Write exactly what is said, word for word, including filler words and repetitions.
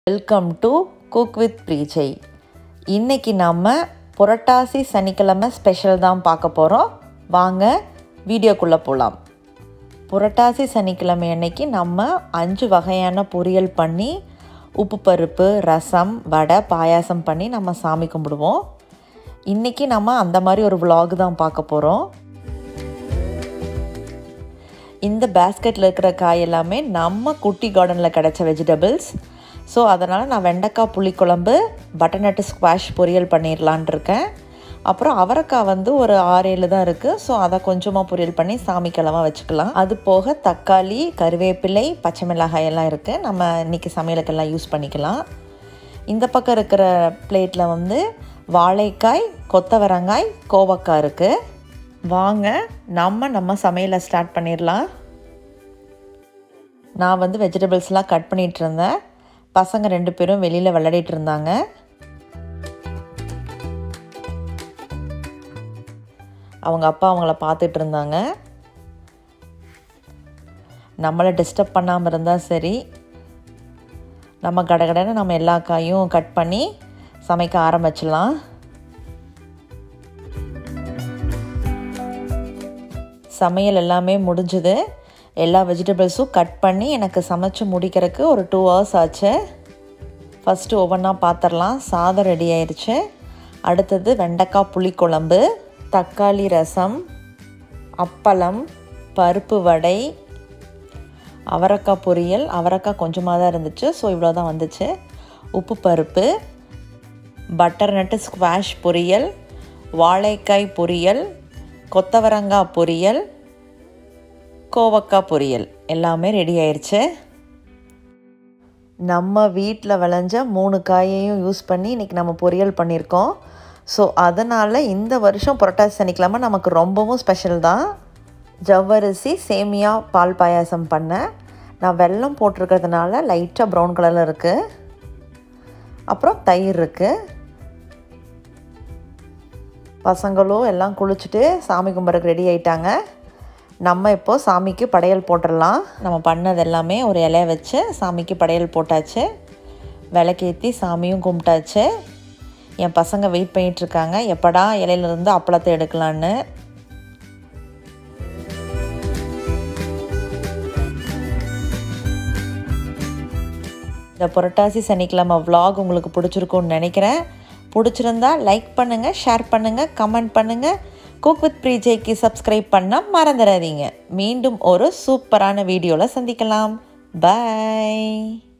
Welcome to Cook with Prijay. இன்னைக்கு நாம புரட்டாசி சனிக்கிழமை ஸ்பெஷல் தான் பார்க்க போறோம். வாங்க வீடியோக்குள்ள போலாம். புரட்டாசி சனிக்கிழமை அன்னைக்கு நம்ம அஞ்சு வகையான பொரியல் பண்ணி உப்பு பருப்பு, ரசம், வடை, பாயாசம் பண்ணி நம்ம சாமி கும்பிடுவோம். இன்னைக்கு நம்ம அந்த மாதிரி ஒரு vlog தான் பார்க்க போறோம். இந்த பாஸ்கெட்ல இருக்கிற காய் எல்லாமே நம்ம குட்டி கார்டன்ல கிடைச்ச வெஜிடபிள்ஸ். ஸோ அதனால் நான் வெண்டைக்காய் புளிக்குழம்பு, பட்டர்நட் ஸ்குவாஷ் பொரியல் பண்ணிடலான் இருக்கேன். அப்புறம் அவரைக்காய் வந்து ஒரு ஆறு ஏழு தான் இருக்குது. ஸோ அதை கொஞ்சமாக பொரியல் பண்ணி சாமிக்கிழமை வச்சுக்கலாம். அது போக தக்காளி, கருவேப்பிலை, பச்சை மிளகாய் எல்லாம் இருக்குது. நம்ம இன்றைக்கி சமையலுக்கெல்லாம் யூஸ் பண்ணிக்கலாம். இந்த பக்கம் இருக்கிற பிளேட்டில் வந்து வாழைக்காய், கொத்தவரங்காய், கோவக்காய் இருக்குது. வாங்க நம்ம நம்ம சமையலை ஸ்டார்ட் பண்ணிடலாம். நான் வந்து வெஜிடபிள்ஸ்லாம் கட் பண்ணிகிட்டு இருந்தேன். பசங்க ரெண்டு பேரும் வெளியில் விளையாடிட்டு இருந்தாங்க. அவங்க அப்பா அவங்கள பார்த்துட்டு இருந்தாங்க. நம்மளை டிஸ்டர்ப் பண்ணாமல் இருந்தால் சரி. நம்ம கடகடன்னு நம்ம எல்லா காயும் கட் பண்ணி சமைக்க ஆரம்பிச்சிடலாம். சமையல் எல்லாமே முடிஞ்சுது. எல்லா வெஜிடபிள்ஸும் கட் பண்ணி எனக்கு சமைச்சு முடிக்கிறதுக்கு ஒரு டூ ஹவர்ஸ் ஆச்சு. ஃபஸ்ட்டு ஒவ்வொன்றா பார்த்துடலாம். சாதம் ரெடி ஆயிடுச்சு. அடுத்தது வெண்டைக்காய் புளிக்குழம்பு, தக்காளி ரசம், அப்பளம், பருப்பு வடை, அவரக்காய் பொரியல். அவரக்காய் கொஞ்சமாக தான் இருந்துச்சு, ஸோ இவ்வளோ தான் வந்துச்சு. உப்பு பருப்பு, பட்டர்நட் ஸ்குவாஷ் பொரியல், வாழைக்காய் பொரியல், கொத்தவரங்காய் பொரியல், கோவக்காய் பொரியல் எல்லாமே ரெடி ஆயிடுச்சு. நம்ம வீட்டில் விளைஞ்ச மூணு காயையும் யூஸ் பண்ணி இன்றைக்கி நம்ம பொரியல் பண்ணியிருக்கோம். ஸோ அதனால் இந்த வருஷம் புரட்டாசி சனிக்கிழமை நமக்கு ரொம்பவும் ஸ்பெஷல் தான். ஜவ்வரிசி சேமியா பால் பாயாசம் பண்ணேன். நான் வெல்லம் போட்டிருக்கிறதுனால லைட்டாக ப்ரௌன் கலரில் இருக்குது. அப்புறம் தயிர் இருக்குது. பசங்களும் எல்லாம் குளிச்சுட்டு சாமி கும்பிட்றதுக்கு ரெடி ஆகிட்டாங்க. நம்ம இப்போது சாமிக்கு படையல் போட்டுடலாம். நம்ம பண்ணது எல்லாமே ஒரு இலையை வச்சு சாமிக்கு படையல் போட்டாச்சு. விளக்கேற்றி சாமியும் கும்பிட்டாச்சு. என் பசங்க வெயிட் பண்ணிகிட்ருக்காங்க, எப்படா இலையிலேருந்து அப்பளத்தை எடுக்கலான்னு. இந்த புரட்டாசி சனிக்கிழமை vlog உங்களுக்கு பிடிச்சிருக்குன்னு நினைக்கிறேன். பிடிச்சிருந்தா லைக் பண்ணுங்கள், ஷேர் பண்ணுங்கள், கமெண்ட் பண்ணுங்கள். குக் வித் ப்ரீஜைக்கு சப்ஸ்கிரைப் பண்ண மறந்துடாதீங்க. மீண்டும் ஒரு சூப்பரான வீடியோவில் சந்திக்கலாம். பாய்.